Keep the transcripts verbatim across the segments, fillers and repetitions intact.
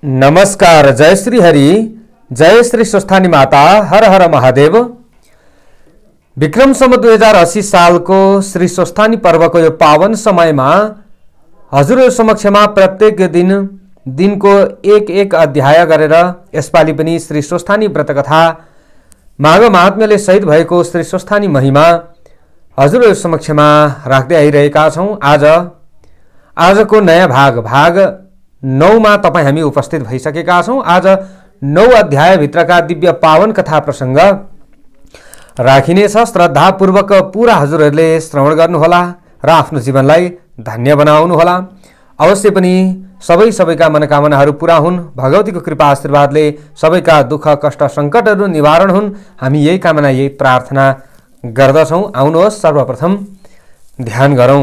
नमस्कार। जय श्री हरि, जय श्री स्वस्थानी माता, हर हर महादेव। विक्रम सम्वत दुई हजार अस्सी साल को श्री स्वस्थानी पर्व को यो पावन समय में हजुर समक्षमा प्रत्येक दिन दिन को एक एक अध्याय गरेर यसपालि पनि श्री स्वस्थानी व्रत कथा माघ महात्म्यले सहित भएको श्री स्वस्थानी महिमा हजुर समक्षमा राख्दै आइरहेका छौं। आज आजको नयाँ भाग भाग नौ मा तपाईं हामी उपस्थित भइसकेका छौं। आज नौ अध्याय भित्रका दिव्य पावन कथा प्रसंग राखिनेछ। श्रद्धापूर्वक पूरा हजुरहरूले श्रवण गर्नुहोला र आफ्नो जीवनलाई धन्य बनाउनुहोला। अवश्य पनि सबै सबैका मनोकामनाहरू पूरा हुन्, भगवतीको कृपा आशीर्वादले सबैका दुःख कष्ट संकटहरू निवारण हुन्, हामी यही कामना यही प्रार्थना गर्दछौं। आउनुहोस् सर्वप्रथम ध्यान गरौं।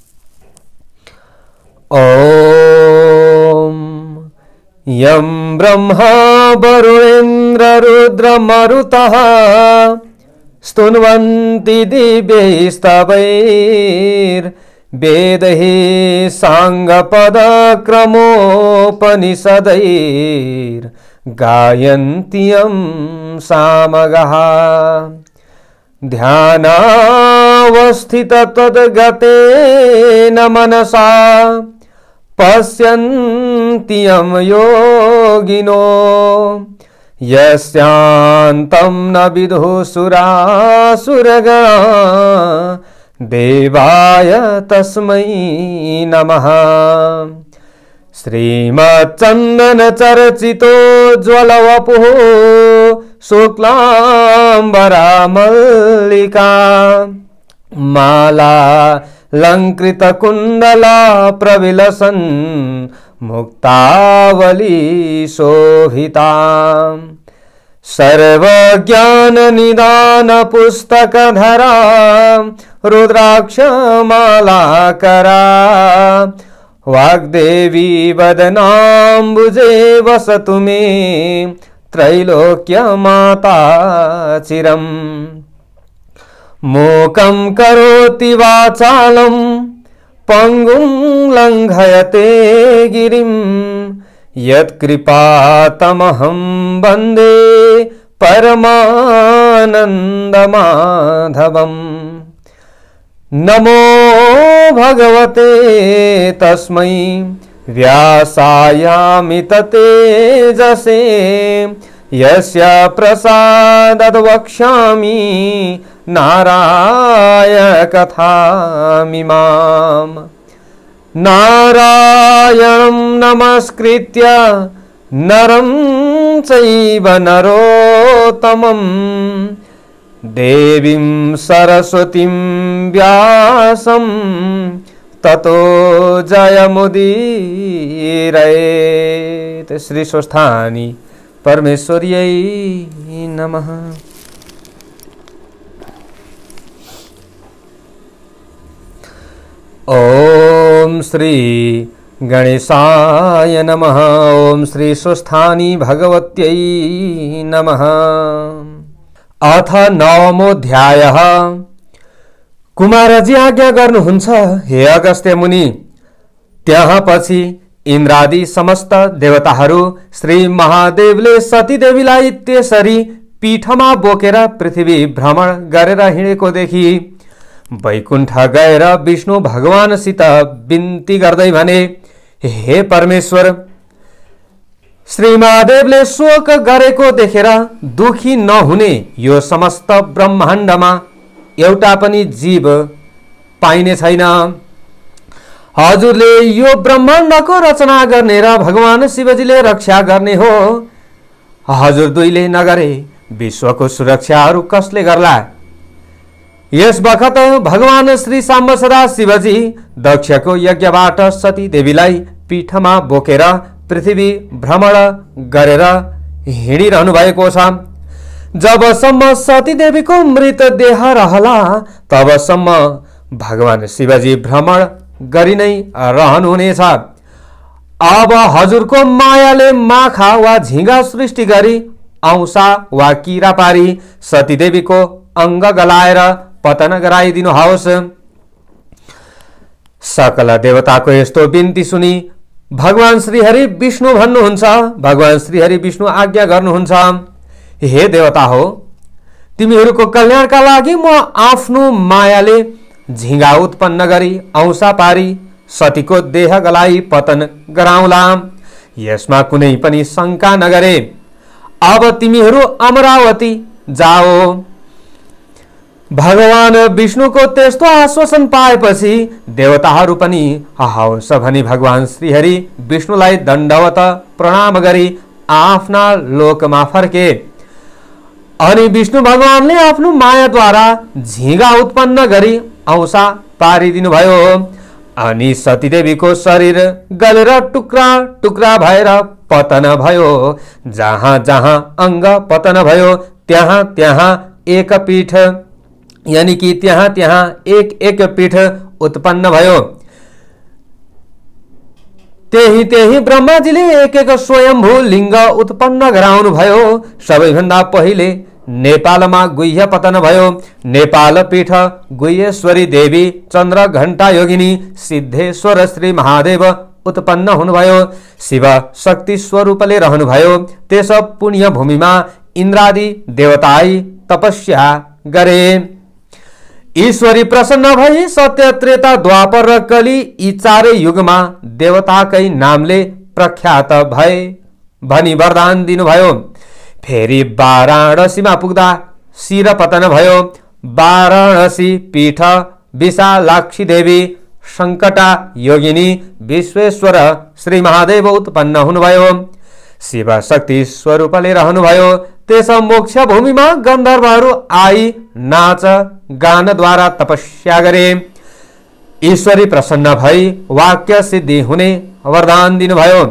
ओम यं ब्रह्मा वरुणेन्द्र रुद्र मरुतः स्तुन्वन्ति दिव्यैस्तवैर् वेदैः साङ्गपदक्रमोपनिषदैर् गायन्ति यं सामगाः ध्यानावस्थित तद्गतेन मनसा पश्यन्ति यं योगिनो यस्यान्तं न विदुः सुरासुरगणा देवाय तस्मै नमः। श्रीमच्चन्दन चर्चितो ज्वलवपुः शुक्लाम्बरा मल्लिका माला लंकृत कुंडला प्रविलसन मुक्तावली शोभिता सर्वज्ञान निदान पुस्तकधरा रुद्राक्ष मालाकरा वाग्देवी वदनाम्बुजे वसतु मे त्रैलोक्य माता चिरम्। मूकं करोति वाचालं पंगुं लंघयते गिरिं यत्कृपातमहं वन्दे परमानन्दमाधवम्। नमो भगवते तस्मै व्यासायामित तेजसे यस्य प्रसादाद् वक्ष्यामि नारायण कथामिमाम्। नारायणं नमस्कृत्य नरं चैव नरोत्तमं देवीं सरस्वतीं व्यासं ततो जयमुदीरयेत्। श्री स्वस्थानी परमेश्वर्यै नमः। ओम श्री गणेशाय नमः। ओम श्री स्वस्थानी भगवत्यै नमः। अथ नवमोऽध्यायः। कुमारजी आज्ञा गर्नुहुन्छ हे अगस्त्य मुनि। त्यहाँ पछि इन्द्रादि समस्त देवताहरू श्री महादेवले सतीदेवीलाई त्यसरी पीठमा बोकेर पृथ्वी भ्रमण गरेर हिँडेको देखि वैकुण्ठ गएर विष्णु भगवानसित बिन्ती गर्दै भने, हे परमेश्वर, श्री महादेवले शोक गरेको देखेर दुखी नहुने यो समस्त ब्रह्माण्डमा एउटा पनि जीव पाइने छैन। हजुरले यो ब्रह्माण्डको रचना गर्ने र भगवान शिवजीले रक्षा गर्ने हो। हजुर दुईले नगरे विश्वको सुरक्षाहरू कसले गर्ला? यस बखत भगवान श्री साम्ब सदा शिवजी दक्षको यज्ञबाट सती देवीलाई पीठमा बोकेर पृथ्वी भ्रमण गरेर हिँडिरहनु भएको छ। जबसम्म सती देवीको मृत देह रहला तबसम्म भगवान शिवजी भ्रमण गरि नै रहनुहुनेछ। अब हजुरको मायाले माखा वा झिंगा सृष्टि गरी औंसा वा किरा पारी सती देवीको अंग गलाएर पतन गराइदिनुहोस्। सकल देवताको यस्तो बिन्ती सुनि भगवान श्रीहरि विष्णु भन्नुहुन्छ, भगवान श्रीहरि विष्णु आज्ञा गर्नुहुन्छ, हे देवता हो, तिमीहरूको कल्याणका लागि म आफ्नो मायाले झिंगा उत्पन्न गरी औंसा पारी सतीको देह गलाई पतन गराउला। यसमा कुनै पनि शंका नगरे। अब तिमीहरू अमरावती जाओ। भगवान विष्णुको त्यस्तो आश्वासन पाएपछि देवताहरू पनि हवस् भनी भगवान श्रीहरि विष्णुलाई दण्डवत प्रणाम गरी आफ्ना लोकमा फर्के। अनि विष्णु भगवानले आफ्नो मायाद्वारा झिंगा उत्पन्न गरी औंसा पारिदिनु भयो। अनि सतीदेवीको शरीर गलेर टुक्रा टुक्रा भएर पतन भयो। जहाँ जहाँ अंग पतन भयो त्यहाँ त्यहाँ एक पीठ, यानी कि त्यहाँ त्यहाँ एक एक पीठ उत्पन्न भयो। त्यही त्यही ब्रह्माजीले एक एक स्वयंभू लिंग उत्पन्न गराउनु भयो। सबैभन्दा पहिले नेपालमा गुह्य पतन भयो। नेपाल पीठ गुह्येश्वरी देवी चन्द्र घण्टा योगिनी सिद्धेश्वर श्री महादेव उत्पन्न हुनुभयो। शिव शक्ति स्वरूपले रहनुभयो। त्यस पुण्य भूमिमा इन्द्रादि देवताई तपस्या गरे। ईश्वरी प्रसन्न भई सत्य त्रेता द्वापर र कली यी चारै युगमा देवताकै नामले प्रख्यात भए भनी वरदान दिनुभयो। फेरि वाराणसीमा पुग्दा शिर पतन भयो। वाराणसी पीठ विशालाक्षी देवी संकटा योगिनी विश्वेश्वर श्री महादेव उत्पन्न हुनुभयो। शिव शक्ति स्वरूपले रहनुभयो। त्यस मोक्ष भूमिमा गन्धर्वहरू आई नाच गानद्वारा तपस्या गरे। ईश्वरी प्रसन्न भई वाक्य सिद्धि हुने वरदान दिनुभयो।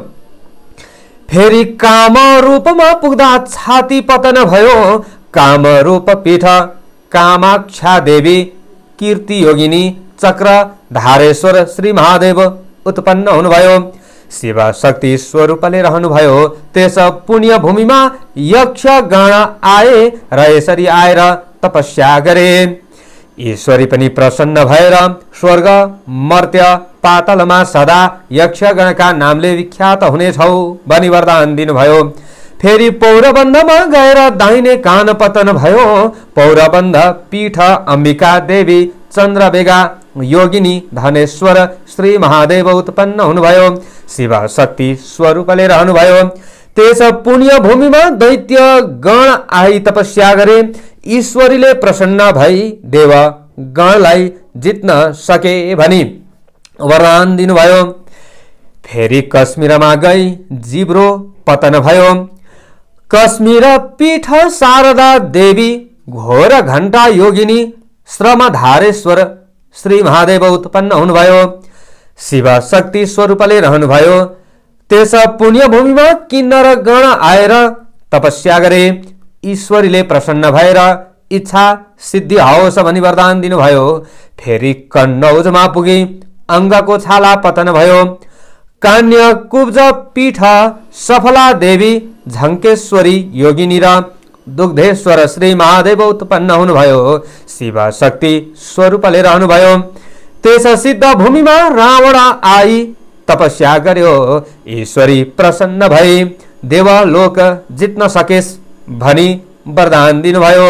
फेरि काम रूपमा पुग्दा छाती पतन भयो। काम रूप पीठ कामाक्षा देवी कीर्ति योगिनी चक्र धारेश्वर श्री महादेव उत्पन्न हुनुभयो। शिव शक्ति स्वरूपले रहनुभयो। त्यस पुण्य भूमिमा यक्ष गण आए र यसरी आएर तपस्या गरे। ईश्वरी पनि प्रसन्न भएर स्वर्ग मर्त्य पातालमा सदा यक्षगणका नामले विख्यात हुनेछौ भनी वरदान दिनुभयो। फेरि पौरबन्धमा गएर दाहिने कान पतन भयो। पौरबन्ध पीठ अम्बिका देवी चन्द्रबेगा योगिनी धनेश्वर श्री महादेव उत्पन्न हुनुभयो। शिव शक्ति स्वरूपले रहनुभयो। त्यस पुण्य भूमिमा दैत्य गण आई तपस्या गरे। ईश्वरीले प्रसन्न भई देव गणलाई जित्न सके भनी वरदान दिनुभयो। फेरि कश्मीरमा गई जिब्रो पतन भयो। कश्मीर पीठ शारदा देवी घोर घण्टा योगिनी श्रमधारेश्वर श्री महादेव उत्पन्न हुनुभयो। शिव शक्ति स्वरूपले रहनुभयो। त्यस पुण्य भूमिमा किन्नर गण आएर तपस्या गरे। ईश्वरीले प्रसन्न भएर इच्छा सिद्धि होस् भनी वरदान दिनुभयो। फेरि कन्नौजमा पुगी अंगको छाला पतन भयो। कान्य कुब्ज पीठ सफला देवी झंकेश्वरी योगिनी र दुग्धेश्वर श्री महादेव उत्पन्न हुनुभयो। शिव शक्ति स्वरूपले रहनुभयो। त्यस सिद्ध भूमिमा रावण आई तपस्या गर्यो। ईश्वरी प्रसन्न भई देवलोक जित्न सकेस् भनी वरदान दिनुभयो।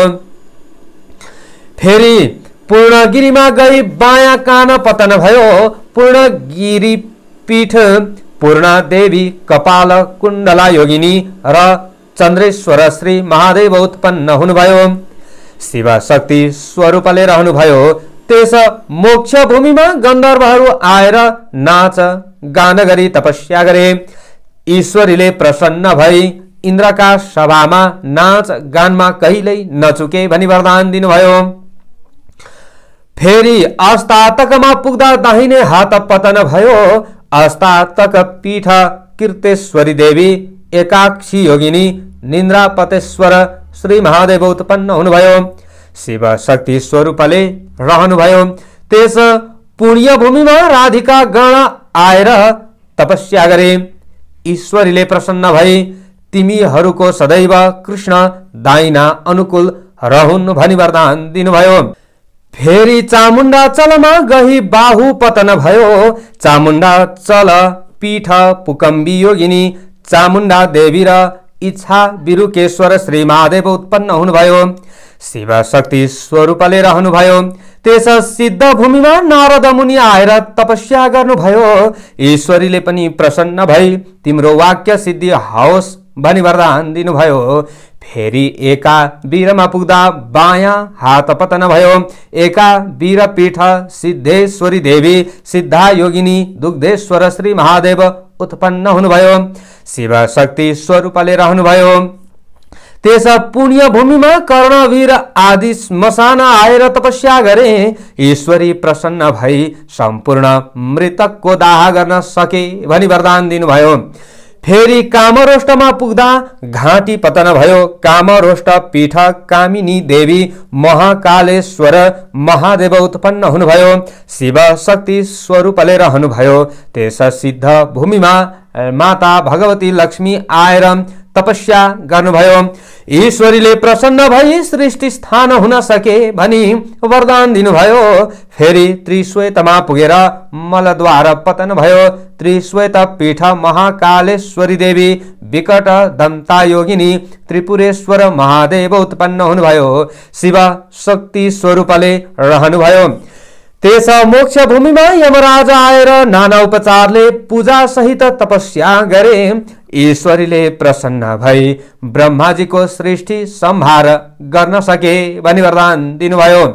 फेरि पूर्णगिरीमा गई बायाँ कान पतन भयो। पूर्णगिरी पीठ पूर्णा देवी कपाल कुण्डला योगिनी र चन्द्रेश्वर श्री महादेव उत्पन्न हुनुभयो। शिव शक्ति स्वरूपले रहनुभयो। त्यस मोक्ष भूमिमा गन्धर्वहरू आएर नाच गान गरी तपस्या गरे। ईश्वरीले प्रसन्न भई इन्द्रका सभामा नाच गानमा कहिल्यै नचुके भनी वरदान दिनुभयो। फेरि अस्तातकमा पुग्दा दाहिने हात पतन भयो। अस्तातक पीठ कीर्तेश्वरी देवी एकाक्षी योगिनी निन्द्रापतेश्वर श्री महादेव उत्पन्न हुनुभयो। शिव शक्ति स्वरूपले रहनुभयो। त्यस पुण्य भूमिमा राधिका गण आएर तपस्या गरे। ईश्वरीले प्रसन्न भई तिमीहरूको सदैव कृष्ण दाइना अनुकूल रहून् भनी वरदान दिनुभयो। फेरि चामुण्डा चलमा गही बाहु पतन भयो। चामुण्डा चल पीठ पुकम्बी योगिनी चामुण्डा देवी र इच्छा बिरुकेश्वर श्री महादेव उत्पन्न हुनुभयो। शिव शक्ति स्वरूपले रहनुभयो। त्यस सिद्ध भूमिमा नारद मुनि आएर तपस्या गर्नुभयो। ईश्वरीले पनि प्रसन्न भई तिम्रो वाक्य सिद्धि होस् भनी वरदान दिनुभयो। फेरि एका वीरमा पुग्दा बायाँ हात पतन भयो। एका वीर पीठ सिद्धेश्वरी देवी सिद्धा योगिनी दुग्धेश्वर श्री महादेव उत्पन्न हुनुभयो। शिव शक्ति स्वरूपले रहनुभयो। त्यस पुण्य भूमिमा कर्णवीर आदि श्मशान आएर तपस्या गरे। ईश्वरी प्रसन्न भई सम्पूर्ण मृतकको दाह गर्न सके भनी वरदान दिनुभयो। फेरि कामरोष्टमा पुग्दा घाँटी पतन भयो। कामरोष्ट पीठ कामिनी देवी महाकालेश्वर महादेव उत्पन्न हुनुभयो। शिव शक्ति स्वरूपले रहनुभयो। त्यस सिद्ध भूमिमा माता भगवती लक्ष्मी आएर तपस्या गर्नुभयो। ईश्वरीले प्रसन्न भई सृष्टि स्थान हुन सके भनी वरदान दिनुभयो। फेरि त्रिश्वेतमा पुगेर मलद्वार पतन भयो। त्रिश्वेत पीठ महाकालेश्वरी देवी विकट दन्ता योगिनी त्रिपुरेश्वर महादेव उत्पन्न हुनुभयो। शिव शक्ति स्वरूपले रहनुभयो। त्यस मोक्ष भूमिमा यमराज आएर नाना उपचारले पूजा सहित तपस्या गरे। ईश्वरीले प्रसन्न भई ब्रह्माजीको सृष्टि संहार गर्न सके भनी वरदान दिनुभयो।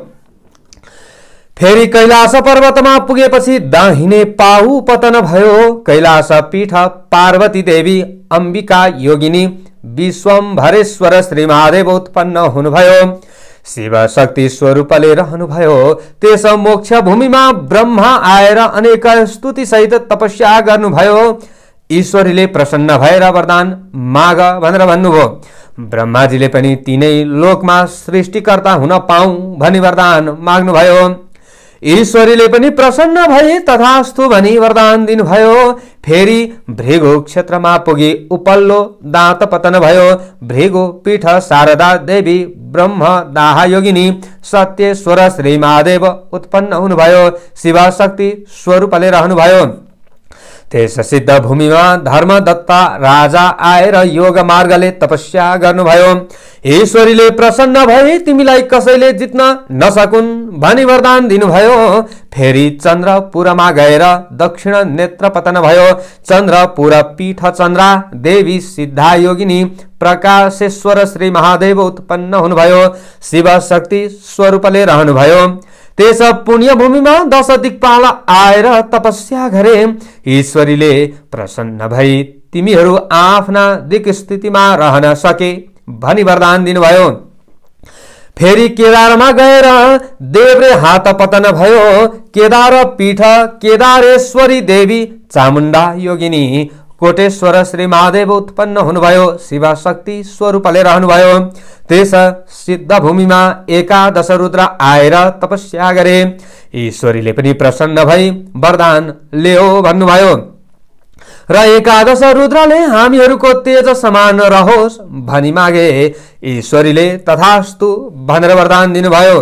फेरि कैलाश पर्वतमा पुगेपछि दाहिने पाहु पतन भयो। कैलाश पीठ पार्वती देवी अम्बिका योगिनी विश्वम्भरेश्वर श्री महादेव उत्पन्न हुनुभयो। शिव शक्ति स्वरूपले रहनुभयो। त्यस मोक्ष भूमिमा ब्रह्मा आएर अनेक स्तुति सहित तपस्या गर्नुभयो। ईश्वरीले प्रसन्न भएर वरदान माग भनेर भन्नुभयो। ब्रह्माजीले पनि तीनै लोकमा सृष्टिकर्ता हुन पाऊँ भनी वरदान माग्नुभयो। ईश्वरीले पनि प्रसन्न भई तथास्तु भनी वरदान दिनुभयो। फेरि भृगु क्षेत्रमा पुगी उपल्लो दाँत पतन भयो। भृगु पीठ शारदा देवी ब्रह्म दाह योगिनी सत्येश्वर श्री महादेव उत्पन्न हुनुभयो। शिव शक्ति स्वरूपले रहनुभयो। त्यस सिद्ध भूमिमा धर्मदत्ता राजा आएर योग मार्गले तपस्या गर्नुभयो। ईश्वरीले प्रसन्न भई तिमीलाई कसैले जित्न नसकुन् भनी वरदान दिनुभयो। फेरि चन्द्रपुरमा गएर दक्षिण नेत्र पतन भयो। चन्द्रपुर पीठ चन्द्रा देवी सिद्धा योगिनी प्रकाशेश्वर श्री महादेव उत्पन्न हुनुभयो। शिव शक्ति स्वरूपले रहनुभयो। त्यस पुण्य भूमिमा दश दिक्पाल आएर तपस्या गरे। ईश्वरीले प्रसन्न भई तिमीहरू आफ्ना दिक् स्थितिमा रहन सके भनी वरदान दिनुभयो। फेरि केदारमा गएर देव्रे हात पतन भयो। केदार पीठ केदारेश्वरी देवी चामुण्डा योगिनी कोटेश्वर श्री महादेव उत्पन्न हुनुभयो। शिव शक्ति स्वरूपले रहनुभयो। त्यस सिद्ध भूमिमा एकादश रुद्र आएर तपस्या गरे। ईश्वरीले पनि प्रसन्न भई वरदान ल्याऊ भन्नुभयो र एकादश रुद्रले हामीहरूको तेज समान रहोस् भनी मागे। ईश्वरीले तथास्तु भनेर वरदान दिनुभयो।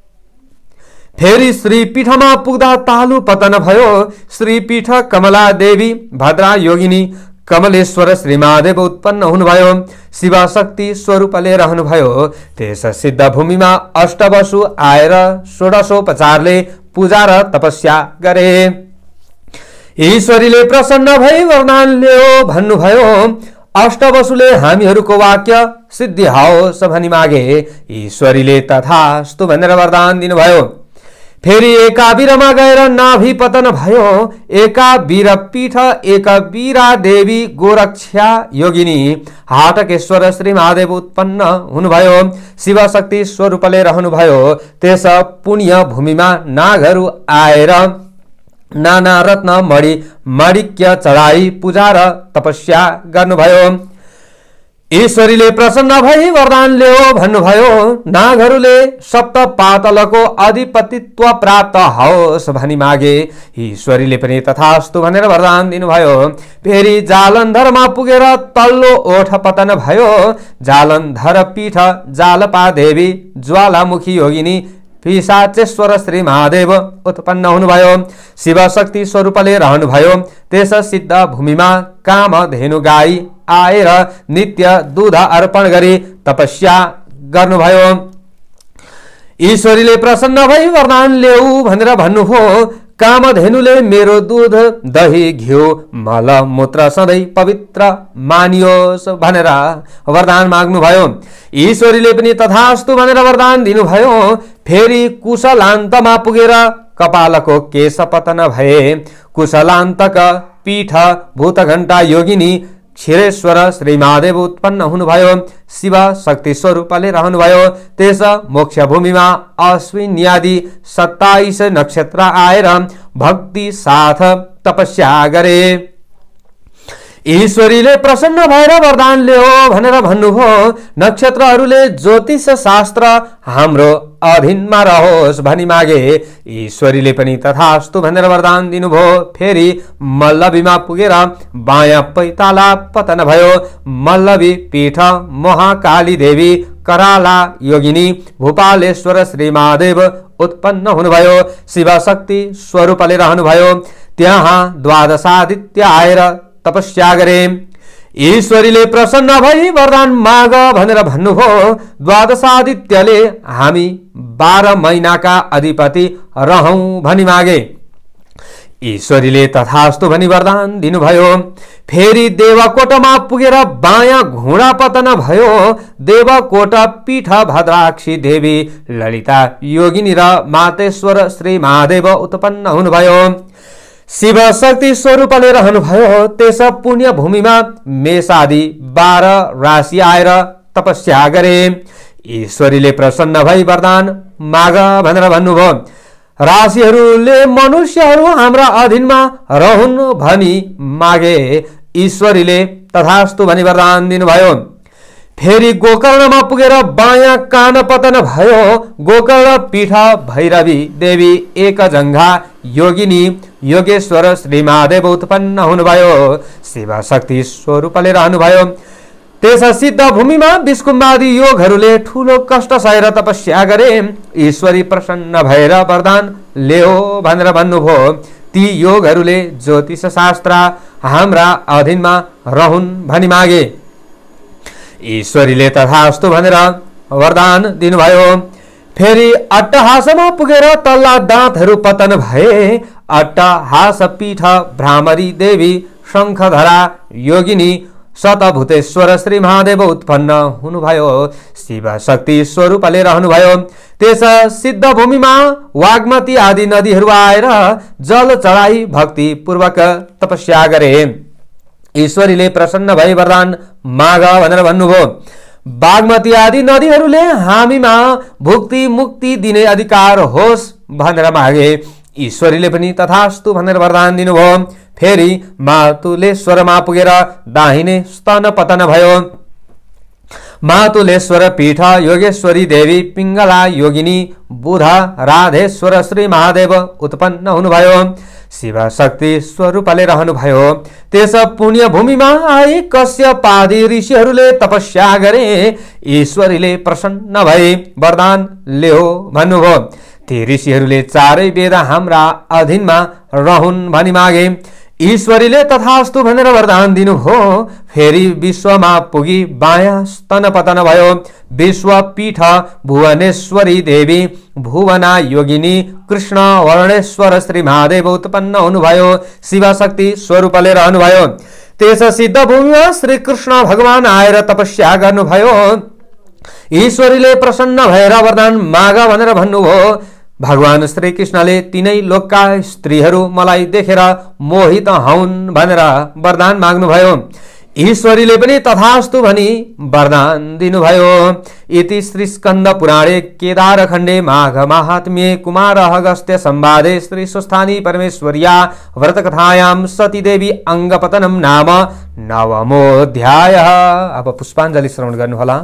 फेरि श्रीपीठमा पुग्दा तालु पतन भयो। श्रीपीठ कमला देवी भद्रा योगिनी कमलेश्वर श्री महादेव उत्पन्न हुनुभयो। शिव शक्ति स्वरूपले रहनुभयो। त्यस सिद्ध भूमिमा अष्टवसु आएर षोडशोपचारले पूजा र तपस्या गरे। ईश्वरीले प्रसन्न भई वरदान ल्याऊ भन्नुभयो। अष्टवसुले हामीहरूको वाक्य सिद्धि होस् भनी मागे। ईश्वरीले तथास्तु भनेर वरदान दिनुभयो। फेरि एका वीरमा गएर नाभि पतन भयो। एका वीर पीठ एक वीरा देवी गोरक्षा योगिनी हाटकेश्वर श्री महादेव उत्पन्न हुनुभयो। शिव शक्ति स्वरूपले रहनुभयो। त्यस पुण्य भूमिमा नागहरू आएर नाना रत्न मणि माणिक्य चढाई पूजा र तपस्या गर्नुभयो। ईश्वरीले प्रसन्न भई वरदान ल्याऊ भन्नुभयो। नागहरूले सप्त पातलको अधिपतित्व प्राप्त होस् भनी मागे। ईश्वरीले पनि तथास्तु भनेर वरदान दिनुभयो। फेरि जालन्धरमा पुगेर तल्लो ओठ पतन भयो। जालन्धर पीठ जालपा देवी ज्वालामुखी योगिनी पिशाचेश्वर श्री महादेव उत्पन्न हुनुभयो। शिव शक्ति स्वरूपले रहनुभयो। त्यस सिद्ध भूमिमा कामधेनु गाई आएर नित्य दूध अर्पण गरी तपस्या गर्नुभयो। ईश्वरीले प्रसन्न भई वरदान ल्याऊ भनेर भन्नुभयो। कामधेनुले मेरो दूध दही घिउ मल मूत्र सधैँ पवित्र मानियोस् भनेर वरदान माग्नुभयो। ईश्वरीले पनि तथास्तु भनेर वरदान दिनुभयो। फेरि कुशलान्तमा पुगेर कपालको केश पतन भए। कुशलान्तक पीठ भूतघण्टा योगिनी क्षीरेश्वर श्री महादेव उत्पन्न हुनुभयो। शिव शक्ति स्वरूपले रहनुभयो। त्यस मोक्ष भूमिमा अश्विन्यादि सत्ताइस नक्षत्र आएर भक्ति साथ तपस्या गरे। ईश्वरीले प्रसन्न भएर वरदान ल्याओ भनेर भन्नुभयो। नक्षत्रहरूले ज्योतिष शास्त्र हाम्रो अधीनमा रहोस् भनी मागे। ईश्वरीले पनि तथास्तु भनेर वरदान दिनुभयो। फेरि मल्लवीमा पुगेर बायाँ पैताला पतन भयो। मल्लवी पीठ महाकाली देवी कराला योगिनी भूपालेश्वर श्री महादेव उत्पन्न हुनुभयो। शिव शक्ति स्वरूपले रहनुभयो। त्यहाँ द्वादशादित्य आएर तपस्या गरे। ईश्वरीले प्रसन्न भई वरदान माग भनेर भन्नुभयो। द्वादशादित्यले हामी बाह्र महिनाका अधिपति रहौं भनी मागे। ईश्वरीले तथास्तु भनी वरदान दिनुभयो। फेरि देवकोटमा पुगेर बायाँ घुँडा पतन भयो। देवकोट पीठ भद्राक्षी देवी ललिता योगिनी र मातेश्वर श्री महादेव उत्पन्न हुनुभयो। शिव शक्ति स्वरूपले रहनुभयो। त्यस पुण्य भूमिमा मेषादि बाह्र राशि आएर तपस्या गरे। ईश्वरीले प्रसन्न भई वरदान माग भनेर भन्नुभयो। राशिहरूले मनुष्यहरू हाम्रा अधीनमा रहन् भनी मागे। ईश्वरीले तथास्तु भनी वरदान दिनुभयो। फेरि गोकर्णमा पुगेर बायाँ कान पतन भयो। गोकर्ण पीठ भैरवी देवी एक जङ्घा योगिनी योगेश्वर श्री महादेव उत्पन्न हुनुभयो। शिव शक्ति स्वरूपले रहनुभयो। त्यस सिद्ध भूमिमा विष्कुम्बादी योगहरूले ठूलो कष्ट सहेर तपस्या गरे। ईश्वरी प्रसन्न भएर वरदान ल्याओ भनेर भन्नुभयो। ती योगहरूले ज्योतिष शास्त्र हाम्रा अधीनमा रहन् भनी मागे। ईश्वरीले तथास्तु भनेर वरदान दिनुभयो। फेरि अट्टहासमा पुगेर तल्ला दाँतहरू पतन भए। अट्टहास पीठ भ्रामरी देवी शङ्खधरा योगिनी शतभूतेश्वर श्री महादेव उत्पन्न हुनुभयो। शिव शक्ति स्वरूपले रहनुभयो। त्यस सिद्ध भूमिमा वाग्मती आदि नदीहरू आएर जल चढाई भक्ति पूर्वक तपस्या गरे। ईश्वरीले प्रसन्न भई वरदान माग भनेर भन्नुभयो। बागमती आदि नदीहरूले हामीमा भुक्ति मुक्ति दिने अधिकार होस् भनेर मागे। ईश्वरीले पनि तथास्तु भनेर वरदान दिनुभयो। फेरि मातुलेश्वरमा पुगेर दाहिने स्तन पतन भयो। मातुलेश्वर पीठ योगेश्वरी देवी पिङ्गला योगिनी बुध राधेश्वर श्री महादेव उत्पन्न हुनुभयो। शिव शक्ति स्वरूपले रहनुभयो। त्यस पुण्य भूमिमा आई कश्यपादि ऋषिहरूले तपस्या गरे। ईश्वरीले प्रसन्न भई वरदान ल्याओ भन्नुभयो। ती ऋषिहरूले चारै वेद हाम्रा अधीनमा रहन् भनी मागे। ईश्वरीले तथास्तु भनेर वरदान दिनुभयो। फेरि विश्वमा पुगी बायाँ स्तन पतन भयो। विश्वपीठ भुवनेश्वरी देवी भुवना योगिनी कृष्ण वर्णेश्वर श्री महादेव उत्पन्न हुनुभयो। शिव शक्ति स्वरूपले रहनुभयो। त्यस सिद्ध भूमिमा श्री कृष्ण भगवान आएर तपस्या गर्नुभयो। ईश्वरीले प्रसन्न भएर वरदान माग भनेर भन्नुभयो। भगवान श्री कृष्णले तीनै लोकका स्त्रीहरू मलाई देखेर मोहित हौन् भनेर वरदान माग्नुभयो। ईश्वरीले पनि तथास्तु भनी वरदान दिनुभयो। इति श्री स्कन्द पुराणे केदार खण्डे माघ माहात्म्ये कुमार अगस्त्य संवादे श्री स्वस्थानी परमेश्वर्या व्रतकथायां सती देवी अङ्गपतनं नाम नवमोऽध्यायः। अब पुष्पाञ्जलि श्रवण गर्नुहोला।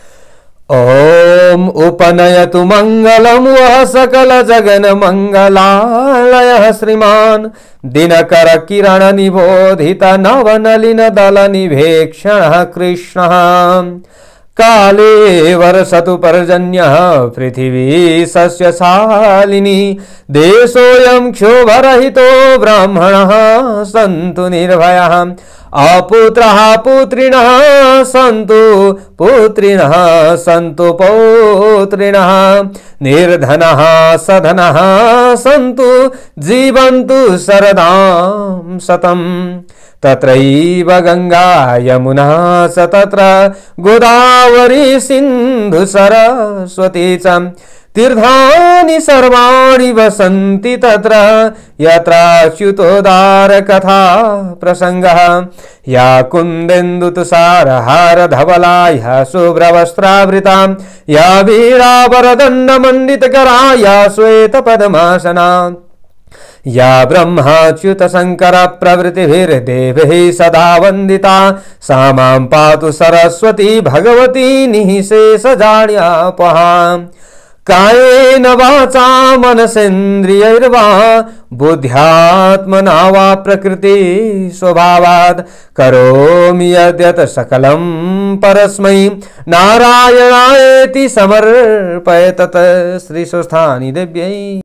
ओम उपनयतु मंगलम वह सकल जगन मंगलालय श्रीमान दिनकर किरण निबोधित नवनलिन दल निभेक्षण कृष्ण काले वर्षतु पर्जन्यः पृथिवी सस्यशालिनी देशोऽयं क्षोभरहितो ब्राह्मणः सन्तु निर्भयः अपुत्रः पुत्रिणः सन्तु पुत्रिणः सन्तु पौत्रिणः निर्धनः सधनः सन्तु जीवन्तु शरदां शतम् तत्रैव गंगा यमुना च तत्र गोदावरी सिंधु सरस्वती च तीर्थानि सर्वाणि वसन्ति तत्र यत्राच्युतोदार कथा प्रसंगः या कुन्देन्दु तुषारहार धवला या शुभ्रवस्त्रावृता या वीरावरदण्ड मंडितकरा या श्वेत पद्मासना या ब्रह्माच्युत शंकर प्रवृत्तिभिर्देवैः सदा वंदिता सा मां पातु सरस्वती भगवती निःशेषजाड्यापहा कायेन वाचा मनसेन्द्रियैर्वा बुद्ध्यात्मना वा प्रकृति स्वभावात् करोमि यद्यत् सकलं परस्मै नारायणायेति समर्पयेत्। श्री स्वस्थानी देव्यै।